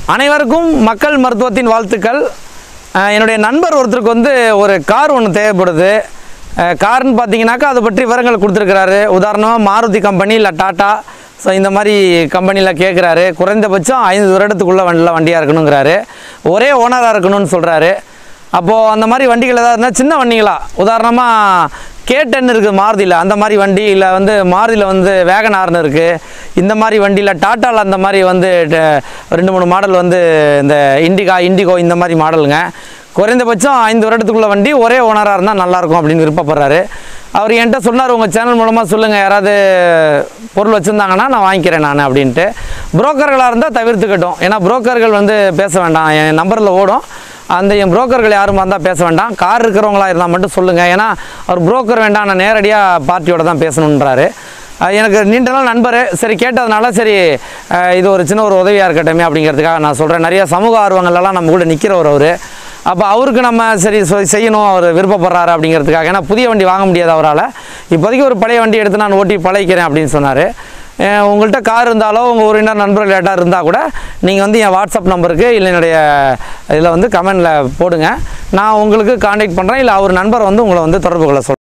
அனைவருக்கும் மக்கள் மருத்துவத்தின் வாழ்த்துக்கள். என்னுடைய நண்பர் ஒருத்தருக்கு வந்து ஒரு கார் ஒன்று தேவைப்படுது. கார்னு பார்த்தீங்கன்னாக்கா அதை பற்றி விவரங்கள் கொடுத்துருக்கிறாரு. உதாரணமாக மாருதி கம்பெனி இல்லை டாட்டா, ஸோ இந்த மாதிரி கம்பெனியில் கேட்குறாரு. குறைந்தபட்சம் 5 வருடத்துக்குள்ளே வண்டியாக இருக்கணுங்கிறாரு. ஒரே ஓனராக இருக்கணும்னு சொல்கிறாரு. அப்போது அந்த மாதிரி வண்டிகள் ஏதாவது இருந்தால் சின்ன வண்டிங்களா, உதாரணமாக K10 இருக்குது மாருதியில், அந்த மாதிரி வண்டி இல்லை வந்து மாருதியில் வந்து வேகனார்னு இருக்குது. இந்த மாதிரி வண்டியில் டாட்டாவில் அந்த மாதிரி வந்து 2-3 மாடல் வந்து இந்த இண்டிகோ இந்த மாதிரி மாடலுங்க. குறைந்தபட்சம் 5 வருடத்துக்குள்ள வண்டி, ஒரே ஓனராக இருந்தால் நல்லாயிருக்கும் அப்படின்னு விருப்பப்படுறாரு. அவர் என்கிட்ட சொன்னார், உங்கள் சேனல் மூலமாக சொல்லுங்கள், யாராவது பொருள் வச்சுருந்தாங்கன்னா நான் வாங்கிக்கிறேன் நான் அப்படின்ட்டு. புரோக்கர்களாக இருந்தால் தவிர்த்துக்கட்டும், ஏன்னா புரோக்கர்கள் வந்து பேச வேண்டாம், என் நம்பரில் ஓடும். அந்த என் புரோக்கர்கள் யாரும் இருந்தால் பேச வேண்டாம், கார் இருக்கிறவங்களா இருந்தால் மட்டும் சொல்லுங்கள். ஏன்னா அவர் புரோக்கர் வேண்டாம், நான் நேரடியாக பார்ட்டியோட தான் பேசணுன்றாரு. எனக்கு நீண்ட நாள் நண்பர், சரி கேட்டதுனால சரி இது ஒரு சின்ன ஒரு உதவியாக இருக்கட்டுமே அப்படிங்கிறதுக்காக நான் சொல்கிறேன். நிறைய சமூக ஆர்வங்கள்லாம் நம்ம கூட நிற்கிறவர் அவர். அப்போ அவருக்கு நம்ம சரி செய்யணும், அவர் விருப்பப்படுறாரு அப்படிங்கிறதுக்காக. ஏன்னா புதிய வண்டி வாங்க முடியாது அவரால். இப்போதைக்கு ஒரு பழைய வண்டி எடுத்து நான் ஓட்டி பழகிக்கிறேன் அப்படின்னு சொன்னார். உங்கள்கிட்ட கார் இருந்தாலோ உங்கள் உறவினர் நண்பர்கள் லேட்டாக இருந்தால் கூட நீங்கள் வந்து என் வாட்ஸ்அப் நம்பருக்கு இல்லை என்னுடைய இதில் வந்து கமெண்டில் போடுங்க, நான் உங்களுக்கு காண்டாக்ட் பண்ணுறேன். இல்லை அவர் நண்பர் வந்து உங்களை வந்து தொடர்பு கொள்ள சொல்கிறேன்.